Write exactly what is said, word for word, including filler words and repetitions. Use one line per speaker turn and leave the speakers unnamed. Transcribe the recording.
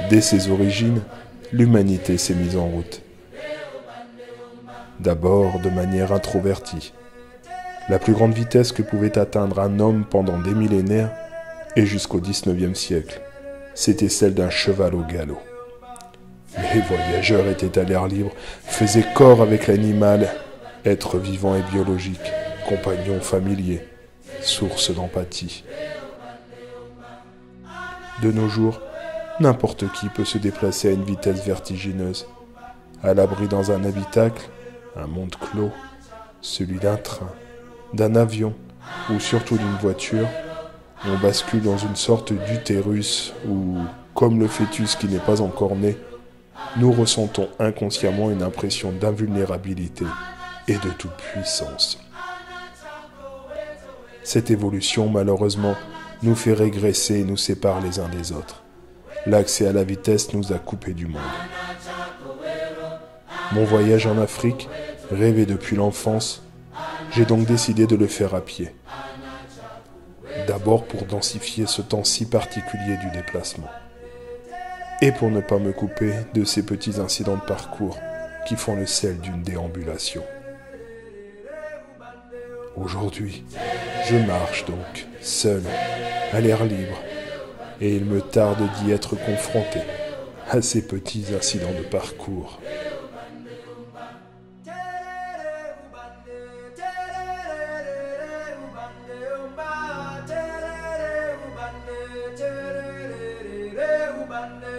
Dès ses origines, l'humanité s'est mise en route. D'abord de manière introvertie. La plus grande vitesse que pouvait atteindre un homme pendant des millénaires et jusqu'au dix-neuvième siècle, c'était celle d'un cheval au galop. Les voyageurs étaient à l'air libre, faisaient corps avec l'animal, être vivant et biologique, compagnon familier, source d'empathie. De nos jours, n'importe qui peut se déplacer à une vitesse vertigineuse, à l'abri dans un habitacle, un monde clos, celui d'un train, d'un avion ou surtout d'une voiture. On bascule dans une sorte d'utérus où, comme le fœtus qui n'est pas encore né, nous ressentons inconsciemment une impression d'invulnérabilité et de toute puissance. Cette évolution, malheureusement, nous fait régresser et nous sépare les uns des autres. L'accès à la vitesse nous a coupés du monde. Mon voyage en Afrique, rêvé depuis l'enfance, j'ai donc décidé de le faire à pied. D'abord pour densifier ce temps si particulier du déplacement. Et pour ne pas me couper de ces petits incidents de parcours qui font le sel d'une déambulation. Aujourd'hui, je marche donc, seul, à l'air libre, et il me tarde d'y être confronté à ces petits incidents de parcours.
Bande